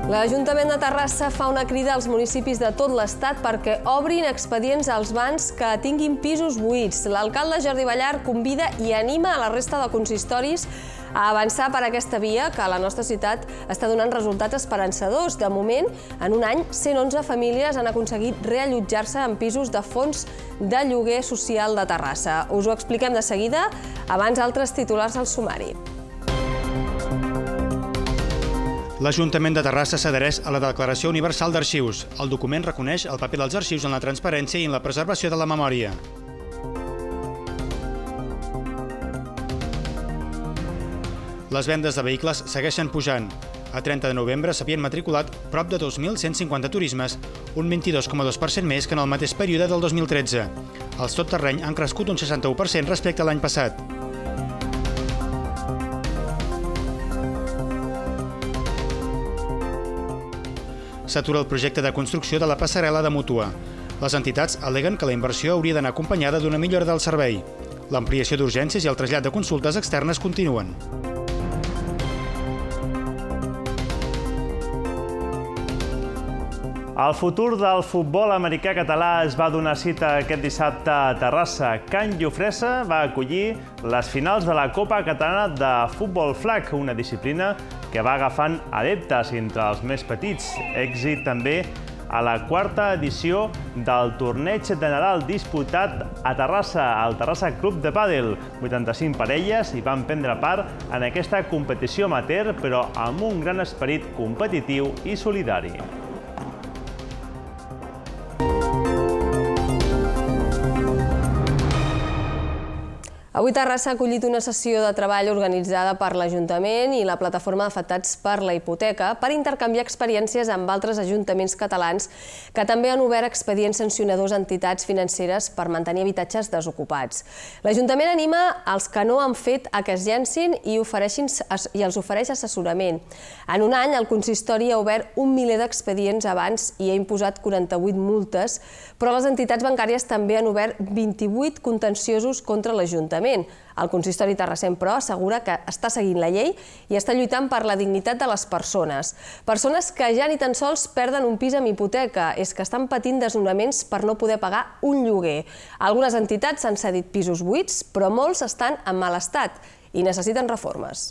L'Ajuntament de Terrassa fa una crida als municipis de tot l'Estat perquè obrin expedients als bans que tinguin pisos buits. L'alcalde Jordi Ballart convida i anima a la resta de consistoris a avançar per aquesta via que a la nostra ciutat està donant resultats esperançadors. De moment, en un any, 111 famílies han aconseguit reallotjar-se en pisos de fons de lloguer social de Terrassa. Us ho expliquem de seguida, abans altres titulars al sumari. L'Ajuntament de Terrassa s'adhereix a la Declaració Universal d'Arxius. El document reconeix el paper dels arxius en la transparència i en la preservació de la memòria. Les vendes de vehicles segueixen pujant. A 30 de novembre s'havien matriculat prop de 2.150 turismes, un 22,2% més que en el mateix període del 2013. Els tot-terreny han crescut un 61% respecte a l'any passat. S'atura el projecte de construcció de la passarel·la de Mútua. Les entitats al·leguen que la inversió hauria d'anar acompanyada d'una millora del servei. L'ampliació d'urgències i el trasllat de consultes externes continuen. El futur del futbol americà català es va donar cita aquest dissabte a Terrassa. Can Jofresa va acollir les finals de la Copa Catalana de Futbol Flag, una disciplina que va agafant adeptes entre els més petits. Èxit també a la quarta edició del torneig de Nadal disputat a Terrassa, al Terrassa Club de Pàdel. 85 parelles hi van prendre part en aquesta competició amateur, però amb un gran esperit competitiu i solidari. Avui Terrassa ha acollit una sessió de treball organitzada per l'Ajuntament i la Plataforma d'Afectats per la Hipoteca per intercanviar experiències amb altres ajuntaments catalans que també han obert expedients sancionadors a entitats financeres per mantenir habitatges desocupats. L'Ajuntament anima els que no han fet a que es llancin i els ofereix assessorament. En un any, el consistori ha obert un miler d'expedients abans i ha imposat 48 multes, però les entitats bancàries també han obert 28 contenciosos contra l'Ajuntament. El consistori terrassenc, però, assegura que està seguint la llei i està lluitant per la dignitat de les persones. Persones que ja ni tan sols perden un pis amb hipoteca, és que estan patint desnonaments per no poder pagar un lloguer. Algunes entitats han cedit pisos buits, però molts estan en mal estat i necessiten reformes.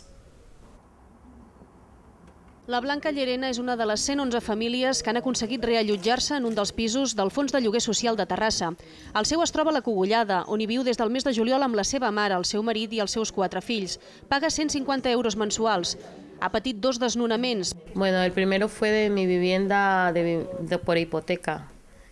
La Blanca Llerena és una de les 111 famílies que han aconseguit reallotjar-se en un dels pisos del Fons de Lloguer Social de Terrassa. El seu es troba a la Cogullada, on hi viu des del mes de juliol amb la seva mare, el seu marit i els seus 4 fills. Paga 150 euros mensuals. Ha patit 2 desnonaments. Bueno, el primero fue de mi vivienda por hipoteca,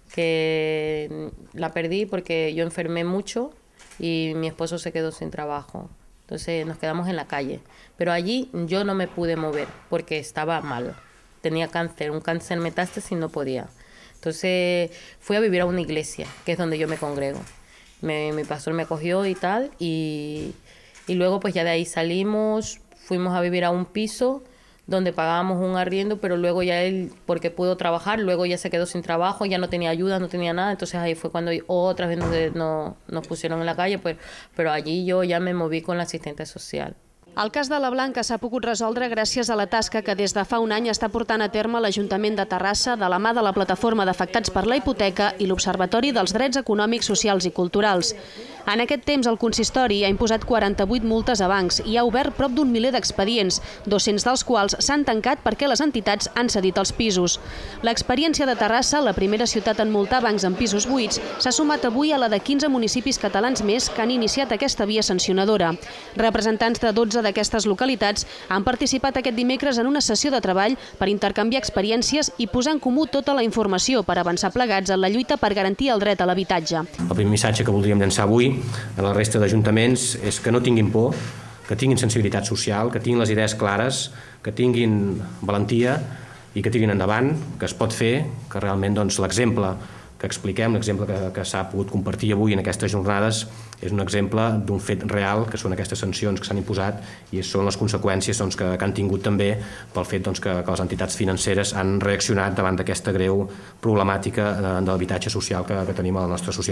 que la perdí porque yo enfermé mucho y mi esposo se quedó sin trabajo. Entonces nos quedamos en la calle. Pero allí yo no me pude mover porque estaba mal. Tenía cáncer, un cáncer metástasis y no podía. Entonces fui a vivir a una iglesia, que es donde yo me congrego. Mi pastor me acogió y tal. Y luego pues ya de ahí salimos, fuimos a vivir a un piso donde pagábamos un arriendo, pero luego ya él, porque pudo trabajar, luego ya se quedó sin trabajo, ya no tenía ayuda, no tenía nada, entonces ahí fue cuando otra vez nos pusieron en la calle, pero allí yo ya me moví con la asistente social. El cas de la Blanca s'ha pogut resoldre gràcies a la tasca que des de fa un any està portant a terme l'Ajuntament de Terrassa de la mà de la Plataforma d'Afectats per la Hipoteca i l'Observatori dels Drets Econòmics, Socials i Culturals. En aquest temps, el consistori ha imposat 48 multes a bancs i ha obert prop d'un miler d'expedients, 200 dels quals s'han tancat perquè les entitats han cedit els pisos. L'experiència de Terrassa, la primera ciutat en multar bancs amb pisos buits, s'ha sumat avui a la de 15 municipis catalans més que han iniciat aquesta via sancionadora. Representants de 12 d'aquestes localitats han participat aquest dimecres en una sessió de treball per intercanviar experiències i posar en comú tota la informació per avançar plegats en la lluita per garantir el dret a l'habitatge. El primer missatge que voldríem llançar avui a la resta d'ajuntaments és que no tinguin por, que tinguin sensibilitat social, que tinguin les idees clares, que tinguin valentia i que tirin endavant, que es pot fer, que realment l'exemple que expliquem, l'exemple que s'ha pogut compartir avui en aquestes jornades és un exemple d'un fet real, que són aquestes sancions que s'han imposat i són les conseqüències que han tingut també pel fet que les entitats financeres han reaccionat davant d'aquesta greu problemàtica de l'habitatge social que tenim a la nostra societat.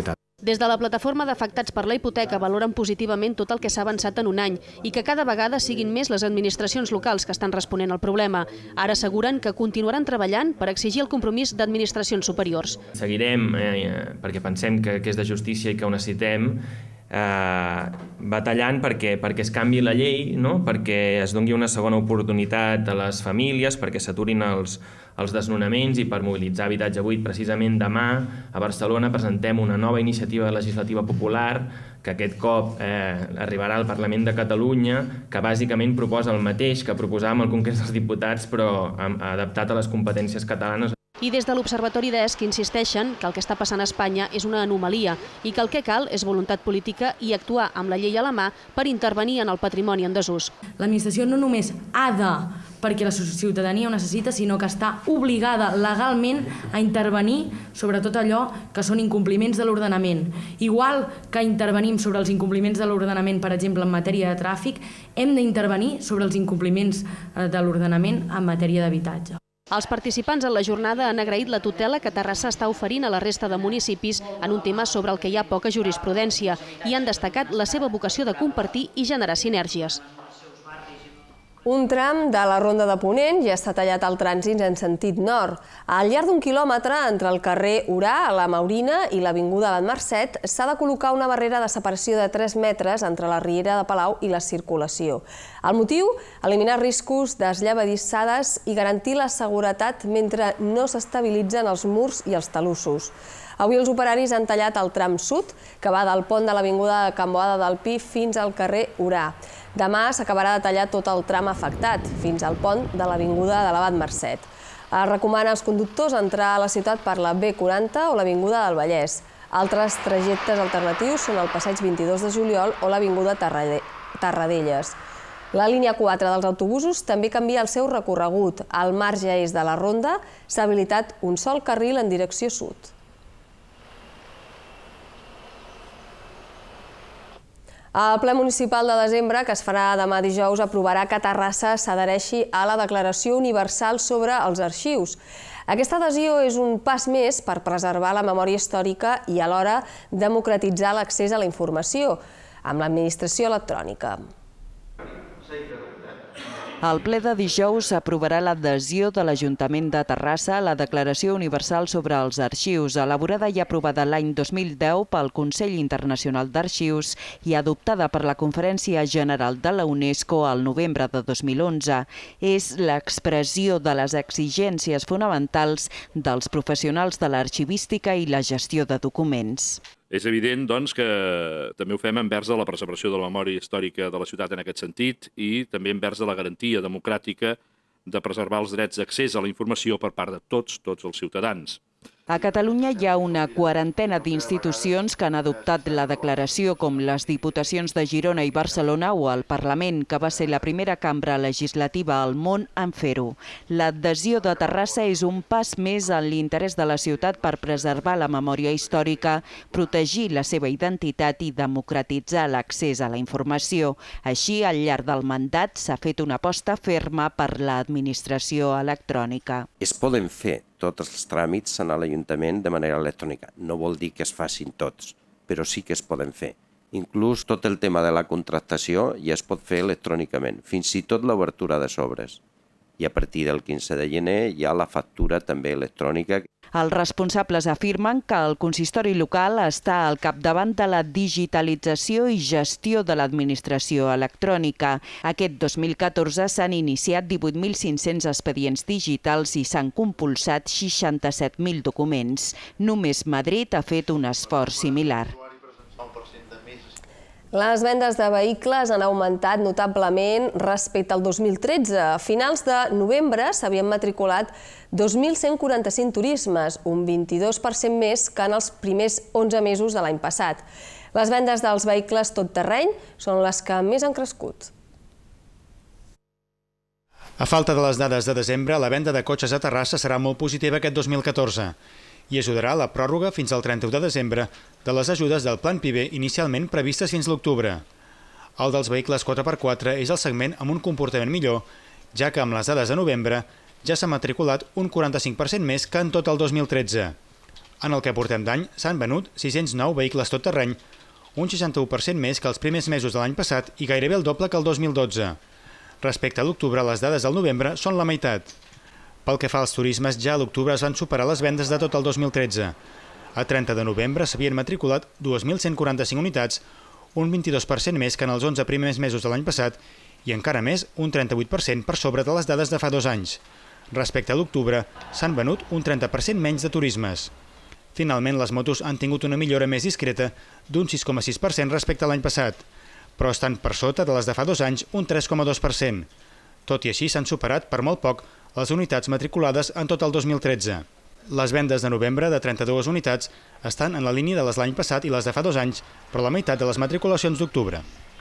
Des de la plataforma d'afectats per la hipoteca valoren positivament tot el que s'ha avançat en un any i que cada vegada siguin més les administracions locals que estan responent al problema. Ara asseguren que continuaran treballant per exigir el compromís d'administracions superiors. Seguirem, perquè pensem que és de justícia i que ho necessitem, batallant perquè es canvi la llei, perquè es doni una segona oportunitat a les famílies, perquè s'aturin els desnonaments i per mobilitzar habitatge buit. Precisament demà a Barcelona presentem una nova iniciativa legislativa popular que aquest cop arribarà al Parlament de Catalunya, que bàsicament proposa el mateix que proposàvem al Congrés dels Diputats, però adaptat a les competències catalanes. I des de l'Observatori d'ESC insisteixen que el que està passant a Espanya és una anomalia i que el que cal és voluntat política i actuar amb la llei a la mà per intervenir en el patrimoni en desús. L'administració no només ha de, perquè la ciutadania ho necessita, sinó que està obligada legalment a intervenir sobre tot allò que són incompliments de l'ordenament. Igual que intervenim sobre els incompliments de l'ordenament, per exemple, en matèria de tràfic, hem d'intervenir sobre els incompliments de l'ordenament en matèria d'habitatge. Els participants en la jornada han agraït la tutela que Terrassa està oferint a la resta de municipis en un tema sobre el que hi ha poca jurisprudència i han destacat la seva vocació de compartir i generar sinergies. Un tram de la Ronda de Ponent ja està tallat al trànsit en sentit nord. Al llarg d'1 quilòmetre entre el carrer Orà, la Maurina i l'avinguda Abat Marcet s'ha de col·locar una barrera de separació de 3 metres entre la Riera de Palau i la circulació. El motiu? Eliminar riscos d'esllavadissades i garantir la seguretat mentre no s'estabilitzen els murs i els talussos. Avui els operaris han tallat el tram sud, que va del pont de l'avinguda Can Boada del Pi fins al carrer Orà. Demà s'acabarà de tallar tot el tram afectat, fins al pont de l'avinguda de l'Abat Marcet. Es recomana als conductors entrar a la ciutat per la B40 o l'avinguda del Vallès. Altres trajectes alternatius són el passeig 22 de juliol o l'avinguda Tarradellas. La línia 4 dels autobusos també canvia el seu recorregut. Al marge est de la ronda s'ha habilitat un sol carril en direcció sud. El ple municipal de desembre, que es farà demà dijous, aprovarà que Terrassa s'adhereixi a la Declaració Universal sobre els Arxius. Aquesta adhesió és un pas més per preservar la memòria històrica i alhora democratitzar l'accés a la informació amb l'administració electrònica. El ple de dijous aprovarà l'adhesió de l'Ajuntament de Terrassa a la Declaració Universal sobre els Arxius, elaborada i aprovada l'any 2010 pel Consell Internacional d'Arxius i adoptada per la Conferència General de la UNESCO al novembre de 2011. És l'expressió de les exigències fonamentals dels professionals de l'arxivística i la gestió de documents. És evident, doncs, que també ho fem envers de la preservació de la memòria històrica de la ciutat en aquest sentit i també envers de la garantia democràtica de preservar els drets d'accés a la informació per part de tots els ciutadans. A Catalunya hi ha una quarantena d'institucions que han adoptat la declaració, com les Diputacions de Girona i Barcelona o el Parlament, que va ser la primera cambra legislativa al món en fer-ho. L'adhesió de Terrassa és un pas més en l'interès de la ciutat per preservar la memòria històrica, protegir la seva identitat i democratitzar l'accés a la informació. Així, al llarg del mandat s'ha fet una aposta ferma per l'administració electrònica. Es poden fer tots els tràmits a l'Ajuntament de manera electrònica. No vol dir que es facin tots, però sí que es poden fer. Inclús tot el tema de la contractació ja es pot fer electrònicament, fins i tot l'obertura de sobres. I a partir del 15 de gener hi ha la factura també electrònica. Els responsables afirmen que el consistori local està al capdavant de la digitalització i gestió de l'administració electrònica. Aquest 2014 s'han iniciat 18.500 expedients digitals i s'han compulsat 67.000 documents. Només Madrid ha fet un esforç similar. Les vendes de vehicles han augmentat notablement respecte al 2013. A finals de novembre s'havien matriculat 2.145 turismes, un 22% més que en els primers 11 mesos de l'any passat. Les vendes dels vehicles tot terreny són les que més han crescut. A falta de les dades de desembre, la venda de cotxes a Terrassa serà molt positiva aquest 2014 i ajudarà la pròrroga fins al 31 de desembre de les ajudes del Plan PIB inicialment previstes fins l'octubre. El dels vehicles 4x4 és el segment amb un comportament millor, ja que amb les dades de novembre ja s'ha matriculat un 45% més que en tot el 2013. En el que portem d'any s'han venut 609 vehicles tot terreny, un 61% més que els primers mesos de l'any passat i gairebé el doble que el 2012. Respecte a l'octubre, les dades del novembre són la meitat. Pel que fa als turismes, ja a l'octubre es van superar les vendes de tot el 2013. A 30 de novembre s'havien matriculat 2.145 unitats, un 22% més que en els 11 primers mesos de l'any passat i encara més, un 38% per sobre de les dades de fa 2 anys. Respecte a l'octubre, s'han venut un 30% menys de turismes. Finalment, les motos han tingut una millora més discreta d'un 6,6% respecte a l'any passat, però estan per sota de les de fa 2 anys un 3,2%. Tot i així, s'han superat per molt poc les unitats matriculades en tot el 2013. Les vendes de novembre de 32 unitats estan en la línia de les l'any passat i les de fa 2 anys, però la meitat de les matriculacions d'octubre.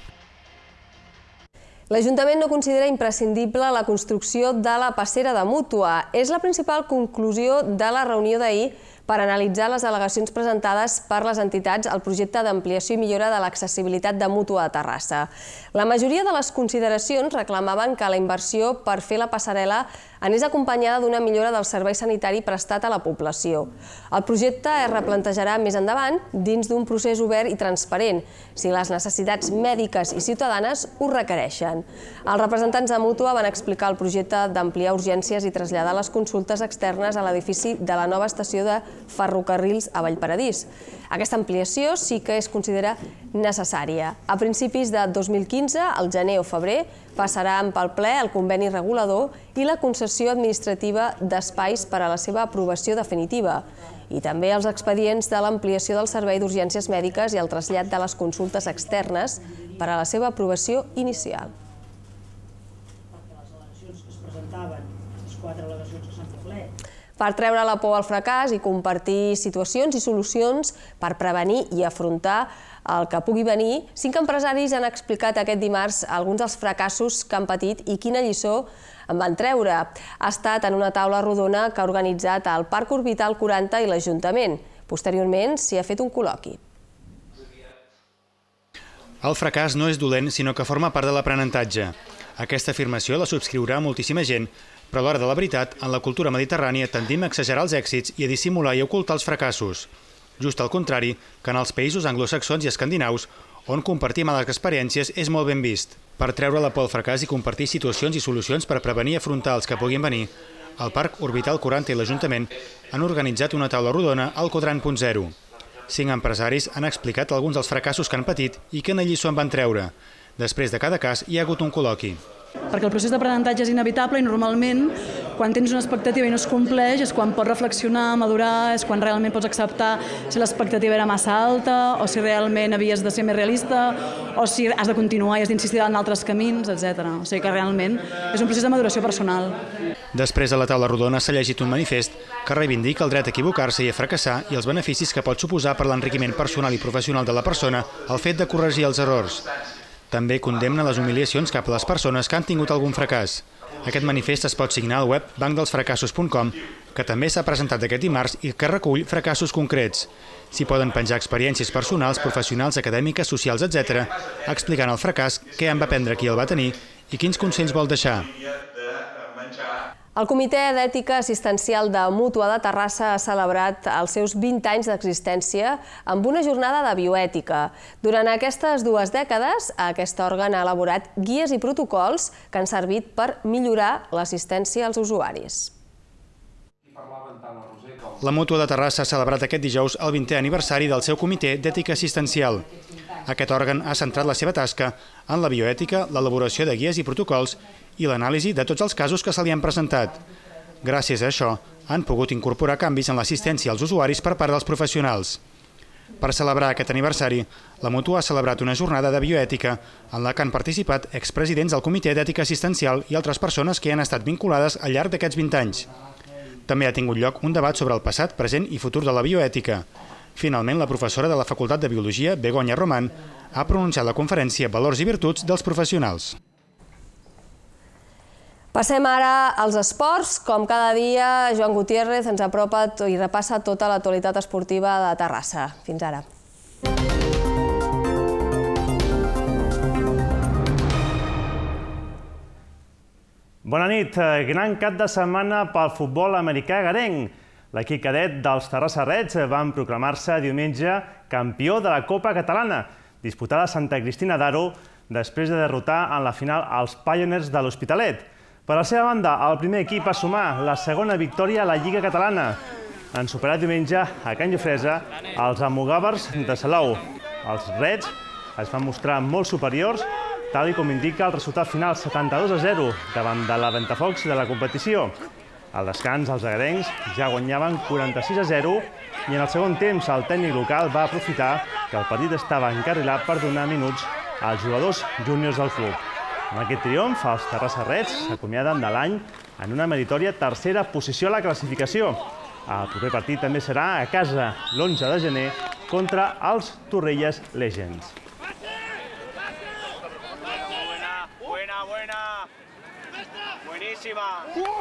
L'Ajuntament no considera imprescindible la construcció de la passera de Mútua. És la principal conclusió de la reunió d'ahir per analitzar les al·legacions presentades per les entitats al projecte d'ampliació i millora de l'accessibilitat de Mútua de Terrassa. La majoria de les consideracions reclamaven que la inversió per fer la passarel·la anés acompanyada d'una millora del servei sanitari prestat a la població. El projecte es replantejarà més endavant dins d'un procés obert i transparent, si les necessitats mèdiques i ciutadanes ho requereixen. Els representants de Mútua van explicar el projecte d'ampliar urgències i traslladar les consultes externes a l'edifici de la nova estació de ferrocarrils a Vallparadís. Aquesta ampliació sí que es considera necessària. A principis de 2015, al gener o febrer, passaran pel ple el conveni regulador i la concessió administrativa d'espais per a la seva aprovació definitiva i també els expedients de l'ampliació del servei d'urgències mèdiques i el trasllat de les consultes externes per a la seva aprovació inicial. Per treure la por al fracàs i compartir situacions i solucions per prevenir i afrontar el que pugui venir, 5 empresaris han explicat aquest dimarts alguns dels fracassos que han patit i quina lliçó en van treure. Ha estat en una taula rodona que ha organitzat el Parc Orbital 40 i l'Ajuntament. Posteriorment s'hi ha fet un col·loqui. El fracàs no és dolent, sinó que forma part de l'aprenentatge. Aquesta afirmació la subscriurà moltíssima gent, però a l'hora de la veritat, en la cultura mediterrània tendim a exagerar els èxits i a dissimular i ocultar els fracassos. Just al contrari, que en els països anglosaxons i escandinaus, on compartir males experiències és molt ben vist. Per treure la por al fracàs i compartir situacions i solucions per prevenir i afrontar els que puguin venir, el Parc Orbital 40 i l'Ajuntament han organitzat una taula rodona al Quadrant.0. 5 empresaris han explicat alguns dels fracassos que han patit i quina lliçó en van treure. Després de cada cas hi ha hagut un col·loqui. Perquè el procés d'aprenentatge és inevitable i normalment quan tens una expectativa i no es compleix és quan pots reflexionar, madurar, és quan realment pots acceptar si l'expectativa era massa alta o si realment havies de ser més realista o si has de continuar i has d'insistir en altres camins, etc. O sigui que realment és un procés de maduració personal. Després de la taula rodona s'ha llegit un manifest que reivindica el dret a equivocar-se i a fracassar i els beneficis que pot suposar per l'enriquiment personal i professional de la persona el fet de corregir els errors. També condemna les humiliacions cap a les persones que han tingut algun fracàs. Aquest manifest es pot signar al web bancdelsfracassos.com, que també s'ha presentat aquest dimarts i que recull fracassos concrets. S'hi poden penjar experiències personals, professionals, acadèmiques, socials, etc., explicant el fracàs, què en va aprendre qui el va tenir i quins consells vol deixar. El Comitè d'Ètica Assistencial de Mútua de Terrassa ha celebrat els seus 20 anys d'existència amb una jornada de bioètica. Durant aquestes 2 dècades, aquest òrgan ha elaborat guies i protocols que han servit per millorar l'assistència als usuaris. La Mútua de Terrassa ha celebrat aquest dijous el 20è aniversari del seu Comitè d'Ètica Assistencial. Aquest òrgan ha centrat la seva tasca en la bioètica, l'elaboració de guies i protocols i l'anàlisi de tots els casos que se li han presentat. Gràcies a això, han pogut incorporar canvis en l'assistència als usuaris per part dels professionals. Per celebrar aquest aniversari, la Mútua ha celebrat una jornada de bioètica en la que han participat expresidents del Comitè d'Ètica Assistencial i altres persones que hi han estat vinculades al llarg d'aquests 20 anys. També ha tingut lloc un debat sobre el passat, present i futur de la bioètica. Finalment, la professora de la Facultat de Biologia, Begoña Román, ha pronunciat la conferència Valors i virtuts dels professionals. Passem ara als esports. Com cada dia, Joan Gutiérrez ens apropa i repassa tota l'actualitat esportiva de Terrassa. Fins ara. Bona nit. Gran cap de setmana pel futbol americà garenc. L'equip cadet dels Terrassa Reds van proclamar-se diumenge campió de la Copa Catalana, disputada a Santa Cristina d'Aro, després de derrotar en la final els Pioneers de l'Hospitalet. Per la seva banda, el primer equip va sumar la segona victòria a la Lliga Catalana, en superar diumenge a Can Jofresa els almogàvers de Salou. Els Reds es van mostrar molt superiors, tal com indica el resultat final 72-0 davant de la Ventafocs de la competició. Al descans, els agarencs ja guanyaven 46-0 i en el segon temps el tècnic local va aprofitar que el partit estava encarrilat per donar minuts als jugadors júniors del club. Amb aquest triomf, els Terrassa Reds s'acomiaden de l'any en una meritòria tercera posició a la classificació. El proper partit també serà a casa l'11 de gener contra els Torrelles Legends. Buenísima.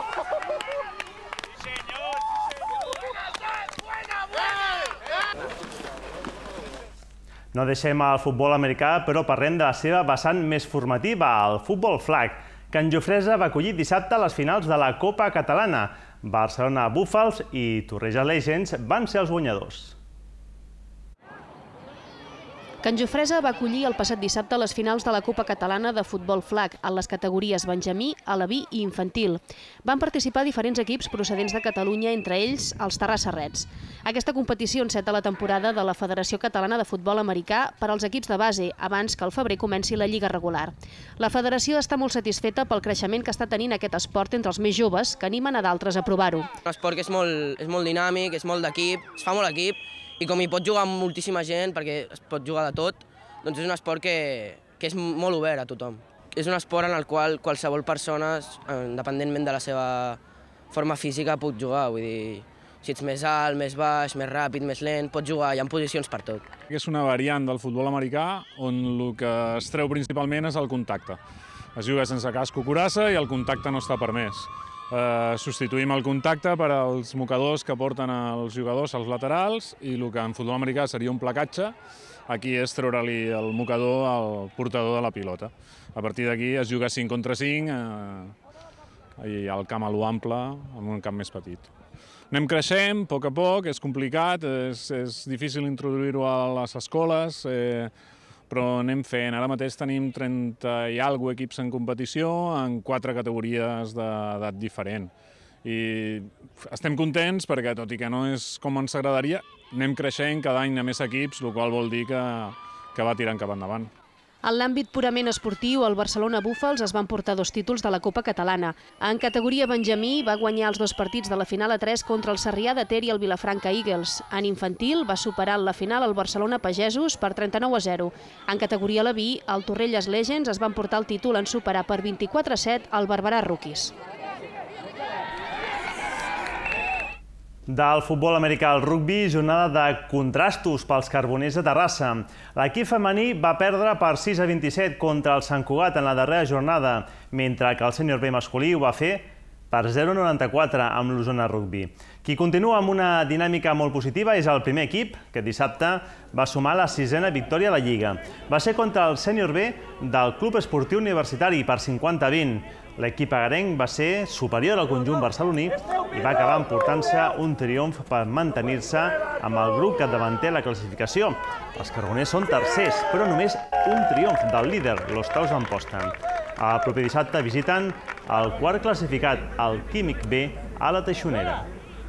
No deixem el futbol americà, però parlem de la seva vessant més formativa, el futbol flag. Can Jofresa va acollir dissabte les finals de la Copa Catalana. Barcelona Búfals i Torrelles Legends van ser els guanyadors. Can Jofresa va acollir el passat dissabte les finals de la Copa Catalana de futbol flag en les categories benjamí, aleví i infantil. Van participar diferents equips procedents de Catalunya, entre ells els Terrassa Reds. Aquesta competició enceta la temporada de la Federació Catalana de Futbol Americà per als equips de base, abans que al febrer comenci la lliga regular. La federació està molt satisfeta pel creixement que està tenint aquest esport entre els més joves, que animen a d'altres a provar-ho. Un esport que és molt dinàmic, és molt d'equip, es fa molt equip, i com hi pot jugar moltíssima gent, perquè es pot jugar de tot, doncs és un esport que és molt obert a tothom. És un esport en el qual qualsevol persona, independentment de la seva forma física, pot jugar. Vull dir, si ets més alt, més baix, més ràpid, més lent, pots jugar, hi ha posicions per tot. És una variant del futbol americà on el que es treu principalment és el contacte. Es juga sense casc o curassa i el contacte no està permès. Substituïm el contacte per als mocadors que porten els jugadors als laterals i el que en futbol americà seria un placatge, aquí és treure-li el mocador al portador de la pilota. A partir d'aquí es juga 5 contra 5 i el camp a l'ample amb un camp més petit. Anem creixent, a poc, és complicat, és difícil introduir-ho a les escoles, però anem fent. Ara mateix tenim 30 i alguna equips en competició en 4 categories d'edat diferent. I estem contents perquè, tot i que no és com ens agradaria, anem creixent cada any a més equips, el qual vol dir que va tirant cap endavant. En l'àmbit purament esportiu, el Barcelona Búfals es van portar 2 títols de la Copa Catalana. En categoria benjamí va guanyar els 2 partits de la final a 3 contra el Sarrià de Ter i el Vilafranca Eagles. En infantil va superar en la final el Barcelona Pagesos per 39-0. En categoria aleví, el Torrelles Legends es van portar el títol en superar per 24-7 el Barberà Rookies. Del futbol americà al rugbi, jornada de contrastos pels Carboners de Terrassa. L'equip femení va perdre per 6-27 contra el Sant Cugat en la darrera jornada, mentre que el sènior B masculí ho va fer per 0-94 amb l'Osona Rugbi. Qui continua amb una dinàmica molt positiva és el primer equip, que dissabte va sumar la 6a victòria a la Lliga. Va ser contra el sènior B del Club Esportiu Universitari per 50-20. L'equip agarenc va ser superior al conjunt barceloní i va acabar emportant-se un triomf per mantenir-se amb el grup capdavanter a la classificació. Els carboners són tercers, però només un triomf del líder, l'Hostaus d'Amposta. El proper dissabte visiten el quart classificat, el Químic B, a la Teixonera.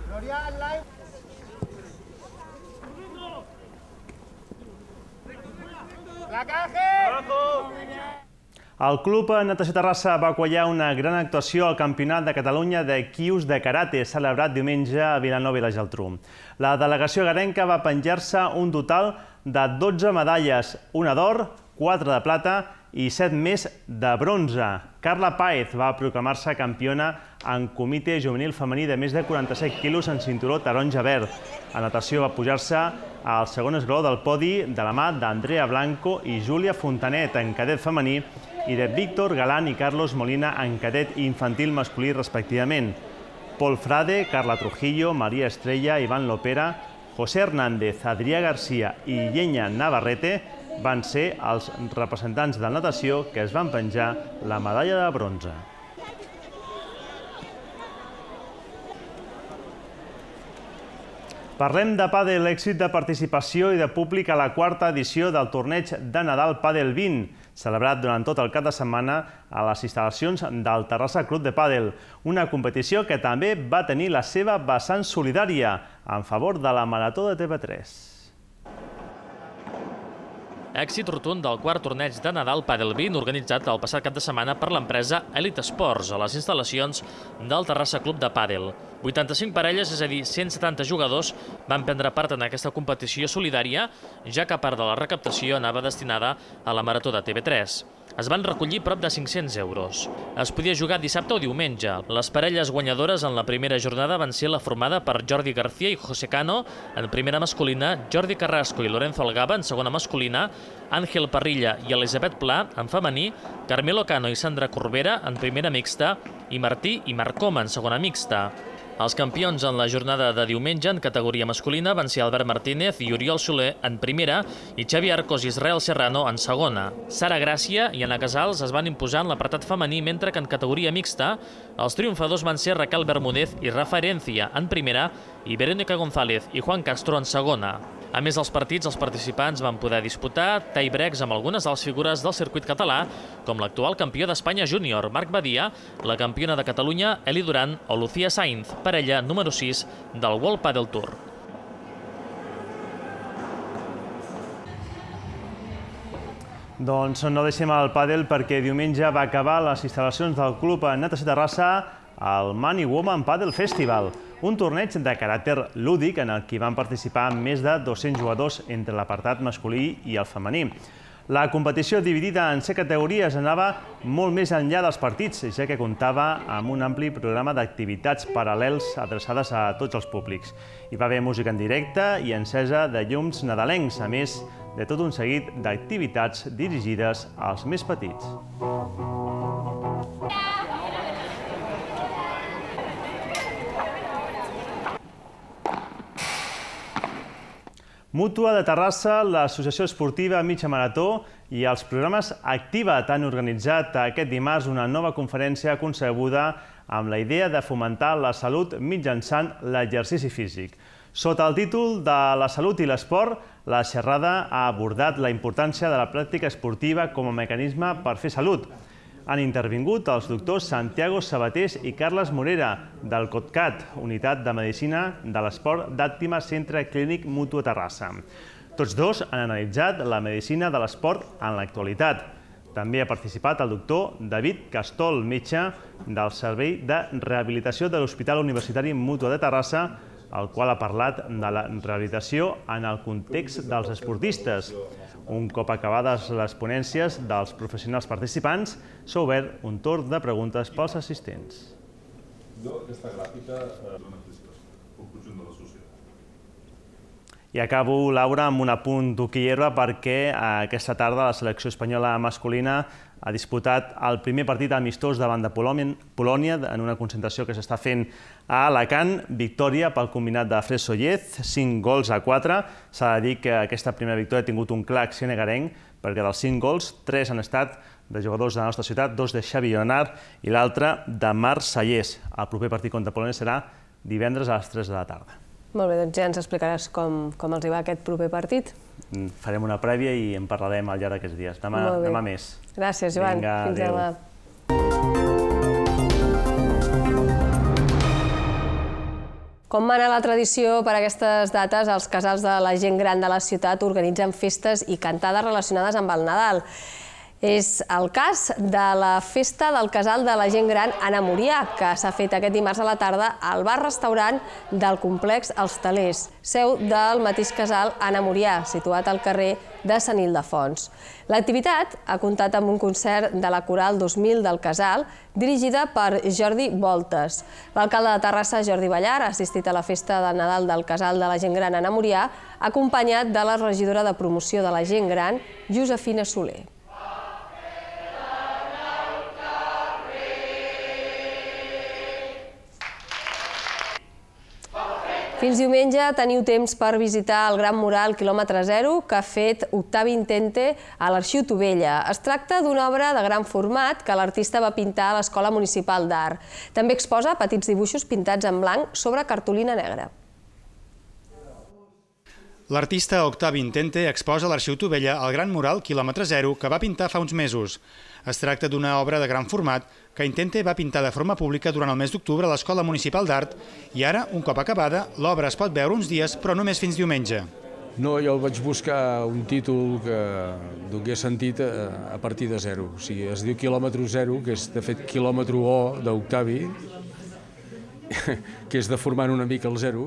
El Club Natació Terrassa va quallar una gran actuació al Campionat de Catalunya de Quius de Karate, celebrat diumenge a Vilanova i la Geltrú. La delegació agarenca va penjar-se un total de 12 medalles, una d'or, 4 de plata i 7 més de bronze. Carla Páez va proclamar-se campiona en comitè juvenil femení de més de 47 quilos en cinturó taronja-verd. A natació va pujar-se al segon esglaó del podi de la mà d'Andrea Blanco i Júlia Fontanet en cadet femení i de Víctor Galán i Carlos Molina en cadet i infantil masculí respectivament. Pol Frade, Carla Trujillo, María Estrella, Iván Lopera, José Hernández, Adrià García i Llenya Navarrete van ser els representants de natació que es van penjar la medalla de bronze. Parlem de pàdel, èxit de participació i de públic a la quarta edició del torneig de Nadal Pàdel 20, celebrat durant tot el cap de setmana a les instal·lacions del Terrassa Club de Pàdel, una competició que també va tenir la seva vessant solidària en favor de la Marató de TV3. Èxit rotund del quart torneig de Nadal Pàdel 20 organitzat el passat cap de setmana per l'empresa Elite Sports a les instal·lacions del Terrassa Club de Pàdel. 85 parelles, és a dir, 170 jugadors, van prendre part en aquesta competició solidària, ja que part de la recaptació anava destinada a la Marató de TV3. Es van recollir prop de 500 euros. Es podia jugar dissabte o diumenge. Les parelles guanyadores en la primera jornada van ser la formada per Jordi García i José Cano en primera masculina, Jordi Carrasco i Lorenzo Algaba en segona masculina, Àngel Parrilla i Elisabet Pla en femení, Carmelo Cano i Sandra Corbera en primera mixta i Martí i Marc Coma en segona mixta. Els campions en la jornada de diumenge en categoria masculina van ser Albert Martínez i Oriol Soler en primera i Xavi Arcos i Israel Serrano en segona. Sara Gràcia i Anna Casals es van imposar en l'apartat femení, mentre que en categoria mixta els triomfadors van ser Raquel Bermúdez i Rafa Herencia en primera i Verónica González i Juan Castro en segona. A més dels partits, els participants van poder disputar tie-breaks amb algunes de les figures del circuit català, com l'actual campió d'Espanya júnior, Marc Badia, la campiona de Catalunya, Eli Duran, o Lucía Sainz, parella número 6 del World Padel Tour. Doncs no deixem el pàdel perquè diumenge va acabar a les instal·lacions del Club Natació Terrassa el Man i Woman Padel Festival, un torneig de caràcter lúdic en el que van participar més de 200 jugadors entre l'apartat masculí i el femení. La competició dividida en 7 categories anava molt més enllà dels partits, ja que comptava amb un ampli programa d'activitats paral·lels adreçades a tots els públics. Hi va haver música en directe i encesa de llums nadalencs, a més de tot un seguit d'activitats dirigides als més petits. Mútua de Terrassa, l'Associació Esportiva Mitja Marató i els programes Activa't han organitzat aquest dimarts una nova conferència concebuda amb la idea de fomentar la salut mitjançant l'exercici físic. Sota el títol de la salut i l'esport, la xerrada ha abordat la importància de la pràctica esportiva com a mecanisme per fer salut. Han intervingut els doctors Santiago Sabatés i Carles Morera, del COTCAT, Unitat de Medicina de l'Esport d'Àptima Centre Clínic Mútua Terrassa. Tots dos han analitzat la medicina de l'esport en l'actualitat. També ha participat el doctor David Castol, metge del Servei de Rehabilitació de l'Hospital Universitari Mútua de Terrassa, el qual ha parlat de la rehabilitació en el context dels esportistes. Un cop acabades les ponències dels professionals participants, s'ha obert un torn de preguntes pels assistents. Aquesta gràfica dona el conjunt de la societat. I acabo, Laura, amb un apunt d'Uquillerba perquè aquesta tarda la selecció espanyola masculina ha disputat el primer partit amistós davant de Polònia en una concentració que s'està fent a Alacant. Victòria pel combinat de Fred Sollez, 5-4. S'ha de dir que aquesta primera victòria ha tingut un clar accent negarenc, perquè dels 5 gols, 3 han estat de jugadors de la nostra ciutat, 2 de Xavi Leonard i l'altre de Marc Sallés. El proper partit contra Polònia serà divendres a les 3 de la tarda. Molt bé, doncs ja ens explicaràs com els hi va aquest proper partit. Farem una prèvia i en parlarem al llarg d'aquests dies. Demà més. Gràcies, Joan. Fins demà. Com mana la tradició per a aquestes dates, els casals de la gent gran de la ciutat organitzen festes i cantades relacionades amb el Nadal. És el cas de la festa del casal de la gent gran Anna Murià, que s'ha fet aquest dimarts a la tarda al bar-restaurant del complex Els Telers, seu del mateix casal Anna Murià, situat al carrer de Sant Ildefons. L'activitat ha comptat amb un concert de la Coral 2000 del casal, dirigida per Jordi Voltes. L'alcalde de Terrassa, Jordi Ballar, ha assistit a la festa de Nadal del casal de la gent gran Anna Murià, acompanyat de la regidora de promoció de la gent gran, Josefina Soler. Fins diumenge teniu temps per visitar el gran mural quilòmetre zero que ha fet Octavi Intente a l'Arxiu Tovella. Es tracta d'una obra de gran format que l'artista va pintar a l'Escola Municipal d'Art. També exposa petits dibuixos pintats en blanc sobre cartolina negra. L'artista Octavi Intente exposa a l'Arxiu Tovella el gran mural Quilòmetre Zero que va pintar fa uns mesos. Es tracta d'una obra de gran format que Intente va pintar de forma pública durant el mes d'octubre a l'Escola Municipal d'Art i ara, un cop acabada, l'obra es pot veure uns dies, però només fins diumenge. No, jo vaig buscar un títol que donés sentit a partir de zero. O sigui, es diu Quilòmetre Zero, que és de fet quilòmetre O d'Octavi, que és deformant una mica el zero,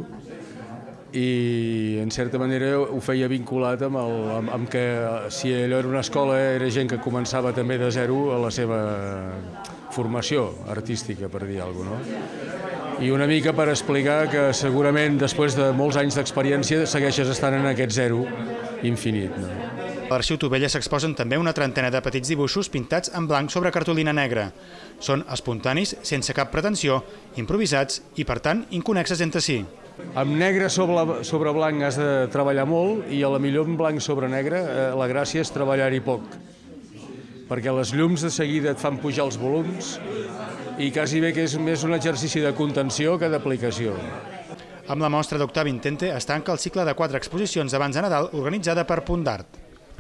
i en certa manera ho feia vinculat amb que si allò era una escola era gent que començava també de zero a la seva formació artística, per dir alguna cosa. I una mica per explicar que segurament després de molts anys d'experiència segueixes estant en aquest zero infinit. A l'Arxiu Tovella s'exposen també una trentena de petits dibuixos pintats en blanc sobre cartolina negra. Són espontanis, sense cap pretensió, improvisats i, per tant, inconnexes entre si. Amb negre sobre blanc has de treballar molt i a la millor en blanc sobre negre la gràcia és treballar-hi poc, perquè les llums de seguida et fan pujar els volums i quasi bé que és més un exercici de contenció que d'aplicació. Amb la mostra d'Octavi Intente es tanca el cicle de 4 exposicions abans de Nadal organitzada per Punt d'Art.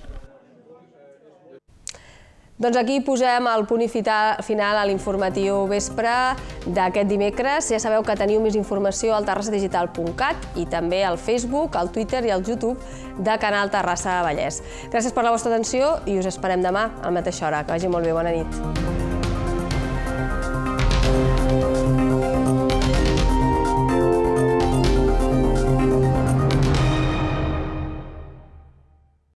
Doncs aquí posem el punt final a l'informatiu vespre d'aquest dimecres. Ja sabeu que teniu més informació al terrassadigital.cat i també al Facebook, al Twitter i al YouTube de Canal Terrassa Vallès. Gràcies per la vostra atenció i us esperem demà a la mateixa hora. Que vagi molt bé, bona nit.